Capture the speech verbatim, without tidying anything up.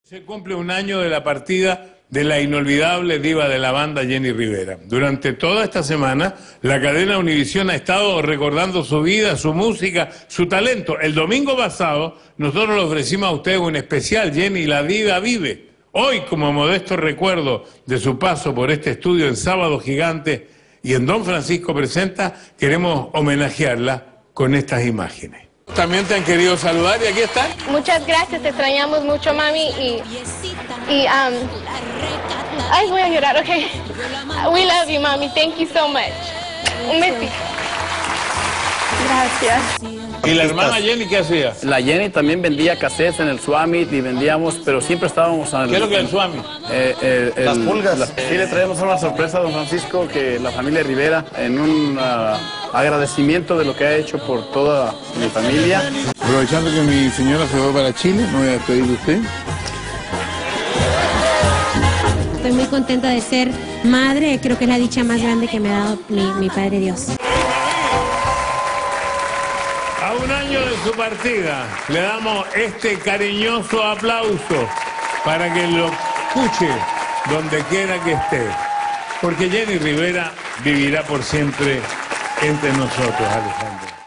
Se cumple un año de la partida de la inolvidable diva de la banda Jenny Rivera. Durante toda esta semana, la cadena Univisión ha estado recordando su vida, su música, su talento. El domingo pasado, nosotros le ofrecimos a ustedes un especial, Jenny, la diva vive. Hoy, como modesto recuerdo de su paso por este estudio en Sábado Gigante y en Don Francisco Presenta, queremos homenajearla con estas imágenes. También te han querido saludar y aquí están. Muchas gracias, te extrañamos mucho, mami, y, y um, ay, voy a llorar, ok. We love you, mami, thank you so much. Un besito. Gracias. ¿Y la hermana Jenny qué hacía? La Jenny también vendía cassettes en el Swamit y vendíamos, pero siempre estábamos... En el, ¿Qué es lo que es el Swamit? Eh, eh, el, Las pulgas. La, sí, le traemos una sorpresa a don Francisco, que la familia Rivera, en un uh, agradecimiento de lo que ha hecho por toda mi familia. Aprovechando que mi señora se va para Chile, me voy a despedir de usted. Estoy muy contenta de ser madre, creo que es la dicha más grande que me ha dado mi, mi Padre Dios. A un año de su partida, le damos este cariñoso aplauso para que lo escuche donde quiera que esté. Porque Jenny Rivera vivirá por siempre entre nosotros, Alejandro.